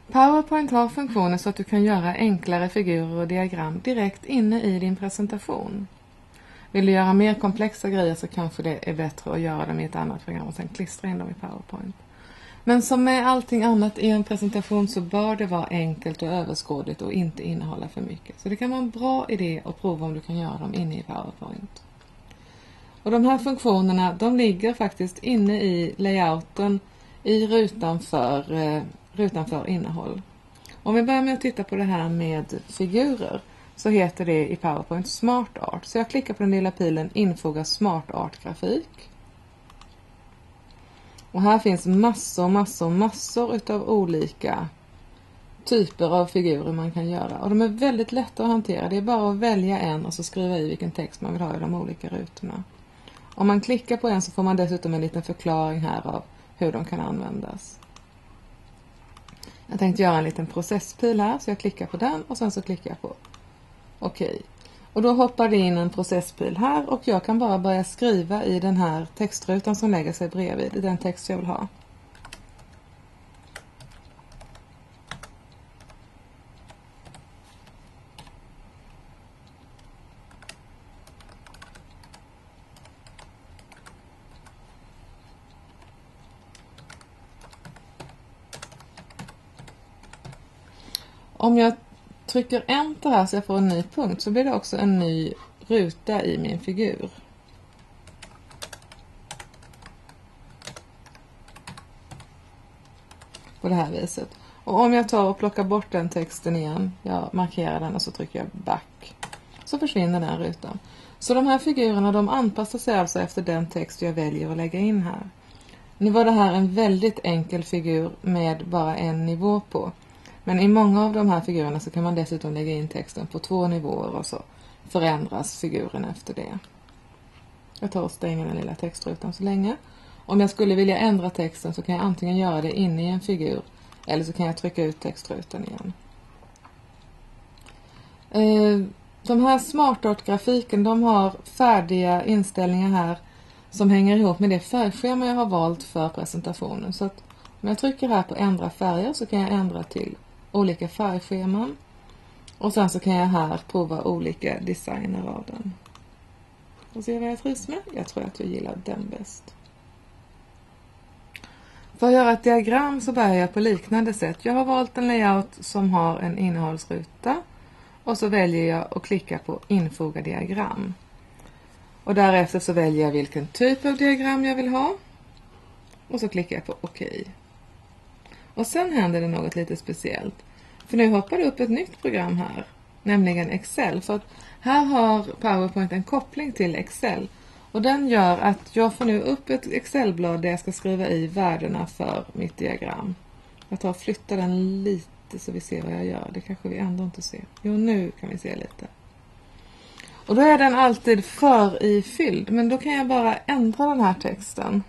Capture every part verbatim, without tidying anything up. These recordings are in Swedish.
PowerPoint har funktioner så att du kan göra enklare figurer och diagram direkt inne i din presentation. Vill du göra mer komplexa grejer så kanske det är bättre att göra dem i ett annat program och sen klistra in dem i PowerPoint. Men som med allting annat i en presentation så bör det vara enkelt och överskådligt och inte innehålla för mycket. Så det kan vara en bra idé att prova om du kan göra dem inne i PowerPoint. Och de här funktionerna, de ligger faktiskt inne i layouten i rutan för, eh, rutan för innehåll. Om vi börjar med att titta på det här med figurer så heter det i PowerPoint Smart Art. Så jag klickar på den lilla pilen infoga Smart Art-grafik. Och här finns massor, massor, massor utav olika typer av figurer man kan göra. Och de är väldigt lätta att hantera. Det är bara att välja en och så skriva i vilken text man vill ha i de olika rutorna. Om man klickar på en så får man dessutom en liten förklaring här av hur de kan användas. Jag tänkte göra en liten processpil här så jag klickar på den och sen så klickar jag på okej. Och då hoppar det in en processpil här och jag kan bara börja skriva i den här textrutan som lägger sig bredvid den text jag vill ha. Om jag trycker enter här så jag får en ny punkt så blir det också en ny ruta i min figur. På det här viset. Och om jag tar och plockar bort den texten igen, jag markerar den och så trycker jag back, så försvinner den rutan. Så de här figurerna de anpassar sig alltså efter den text jag väljer att lägga in här. Nu var det här en väldigt enkel figur med bara en nivå på. Men i många av de här figurerna så kan man dessutom lägga in texten på två nivåer och så förändras figuren efter det. Jag tar och stänger den lilla textrutan så länge. Om jag skulle vilja ändra texten så kan jag antingen göra det inne i en figur eller så kan jag trycka ut textrutan igen. De här Smart Art-grafiken de har färdiga inställningar här som hänger ihop med det färgschema jag har valt för presentationen. Så att om jag trycker här på ändra färger så kan jag ändra till olika färgscheman. Och sen så kan jag här prova olika designer av den. Och se vad jag trivs med. Jag tror att jag gillar den bäst. För att göra ett diagram så börjar jag på liknande sätt. Jag har valt en layout som har en innehållsruta. Och så väljer jag att klicka på infoga diagram. Och därefter så väljer jag vilken typ av diagram jag vill ha. Och så klickar jag på okej. Och sen händer det något lite speciellt. För nu hoppar det upp ett nytt program här. Nämligen Excel. För att här har PowerPoint en koppling till Excel. Och den gör att jag får nu upp ett Excelblad där jag ska skriva i värdena för mitt diagram. Jag tar och flyttar den lite så vi ser vad jag gör. Det kanske vi ändå inte ser. Jo, nu kan vi se lite. Och då är den alltid för ifylld. Men då kan jag bara ändra den här texten.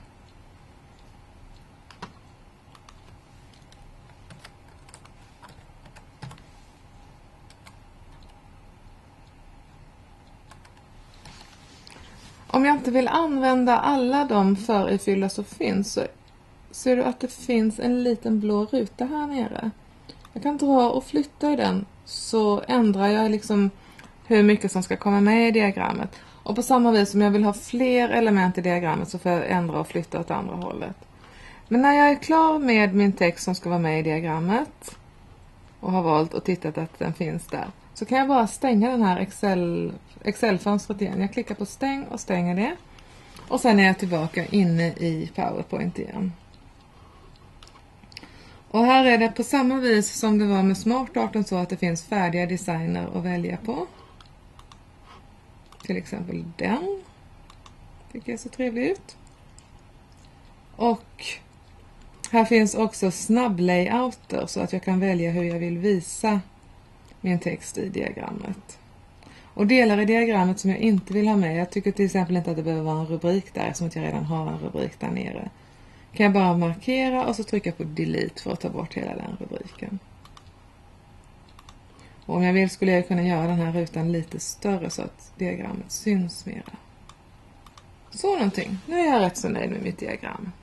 Om jag inte vill använda alla de förifyllda som finns så ser du att det finns en liten blå ruta här nere. Jag kan dra och flytta i den så ändrar jag liksom hur mycket som ska komma med i diagrammet. Och på samma vis som jag vill ha fler element i diagrammet så får jag ändra och flytta åt andra hållet. Men när jag är klar med min text som ska vara med i diagrammet och har valt och tittat att den finns där så kan jag bara stänga den här Excel, Excel-fönstret igen. Jag klickar på stäng och stänger det. Och sen är jag tillbaka inne i PowerPoint igen. Och här är det på samma vis som det var med Smart Arten så att det finns färdiga designer att välja på. Till exempel den. Tycker jag så trevlig ut. Och här finns också snabblayouter så att jag kan välja hur jag vill visa min text i diagrammet. Och delar i diagrammet som jag inte vill ha med. Jag tycker till exempel inte att det behöver vara en rubrik där som att jag redan har en rubrik där nere. Kan jag bara markera och så trycka på delete för att ta bort hela den rubriken. Och om jag vill skulle jag kunna göra den här rutan lite större så att diagrammet syns mera. Så någonting. Nu är jag rätt så nöjd med mitt diagram.